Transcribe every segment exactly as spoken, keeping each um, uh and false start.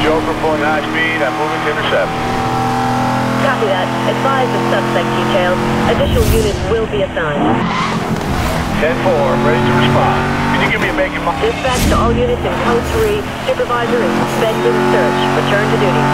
Joker pulling high speed. I'm moving to intercept. Copy that. Advise the suspect details. Additional units will be assigned. ten four, ready to respond. Can you give me a make and model? Dispatch to all units in Code three. Supervisor is suspended search. Return to duty.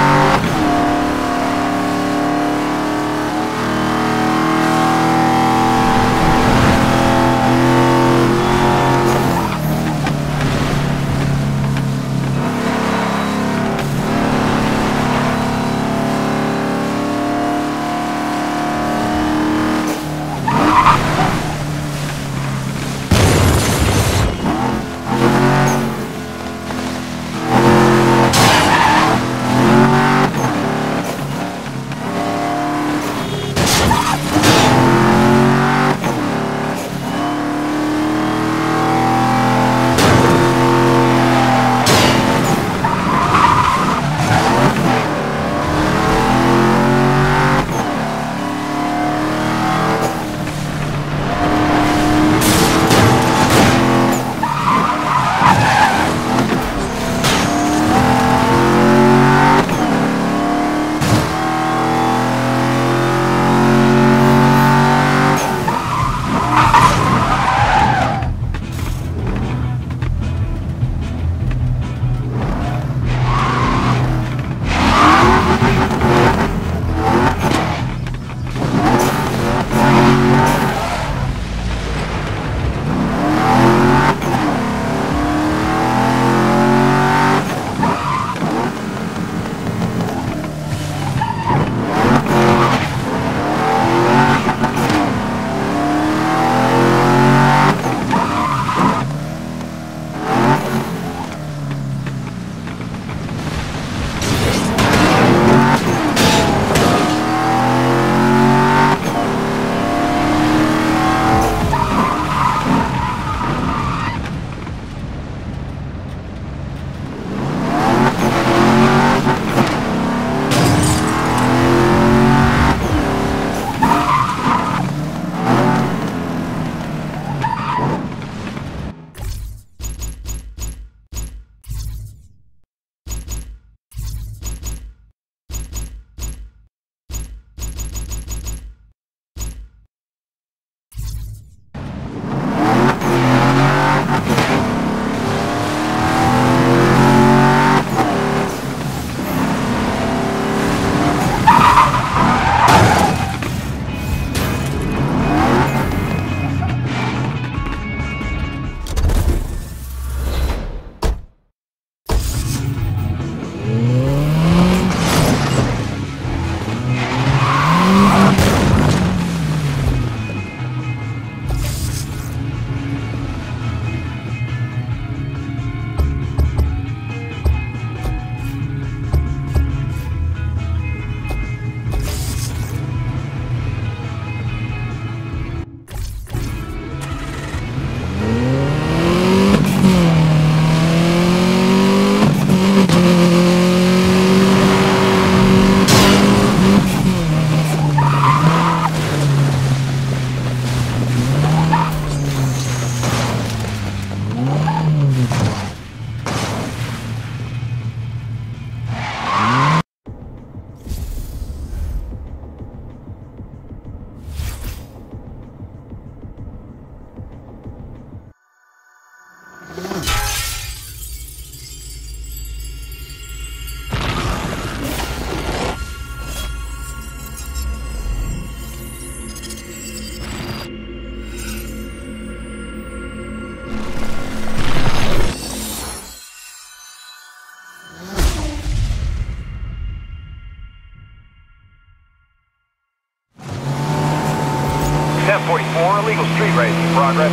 ten forty-four, illegal street race in progress.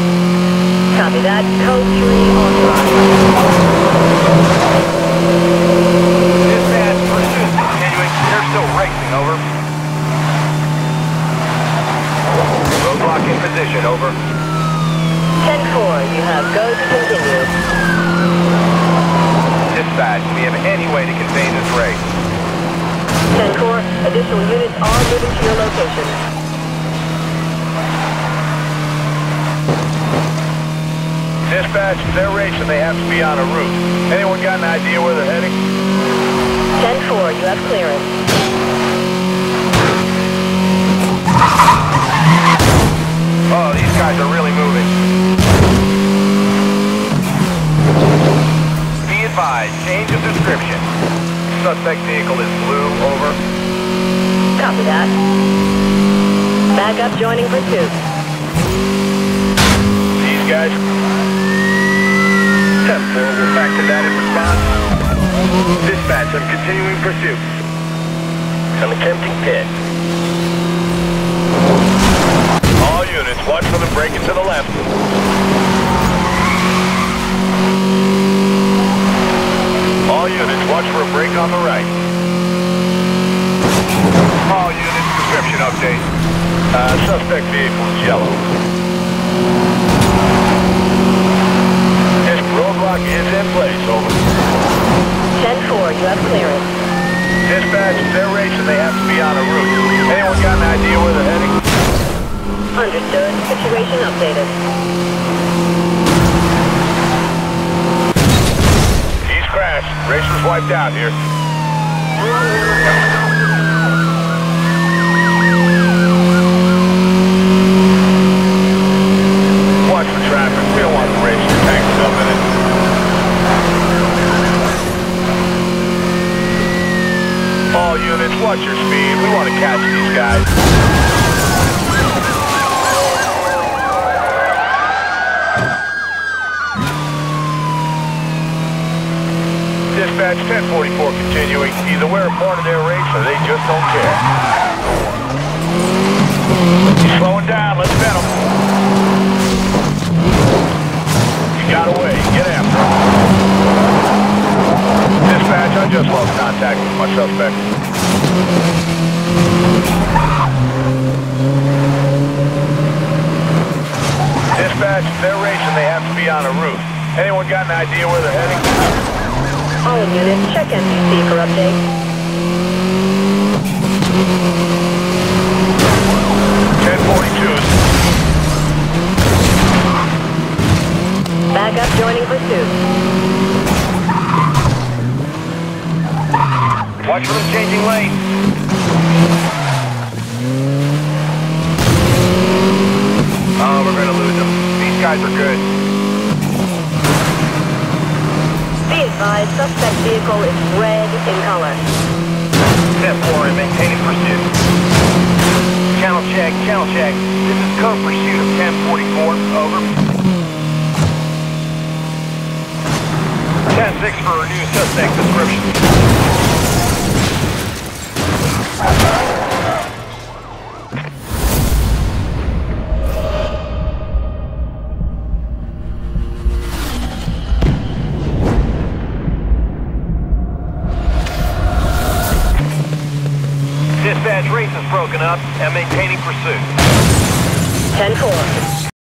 Copy that. Code three authorized. Dispatch, pursuit continuing. They're still racing, over. Roadblock in position, over. ten four, you have go to continue. Dispatch, do we have any way to contain this race? ten four, additional units are moving to your location. Dispatch, they're racing. They have to be on a route. Anyone got an idea where they're heading? ten four, you have clearance. Oh, these guys are really moving. Be advised, change of description. Suspect vehicle is blue, over. Copy that. Backup joining pursuit. These guys. ten four, we'll factor that in response. Dispatch, I'm continuing pursuit. I'm attempting pit. All units, watch for them breaking to the left. All units, watch for a break on the right. All units, description update. Uh, suspect vehicle is yellow. This roadblock is in place, over. ten four, you have clearance. Dispatch, they're racing. They have to be on a route. Anyone got an idea where they're heading? Understood. Situation updated. He's crashed. Racer's wiped out here. Watch the traffic. We don't want the racer tangled up in it. All units, watch your speed. We want to catch these guys. Dispatch, ten forty-four continuing. Either we're a part of their race or they just don't care. He's slowing down. Let's bet him. You got away. Get after him. Dispatch, I just lost contact with my suspect. Dispatch, they're racing. They have to be on a route. Anyone got an idea where they're heading? All units, check N B C for update. ten forty-two. Backup joining pursuit. Watch for them changing lanes. Oh, we're gonna lose them. These guys are good. Be advised, suspect vehicle is red in color. ten four and maintaining pursuit. Channel check, channel check. This is code pursuit of ten forty-four, over. ten six for a new suspect description. Dispatch, race is broken up and maintaining pursuit. ten four.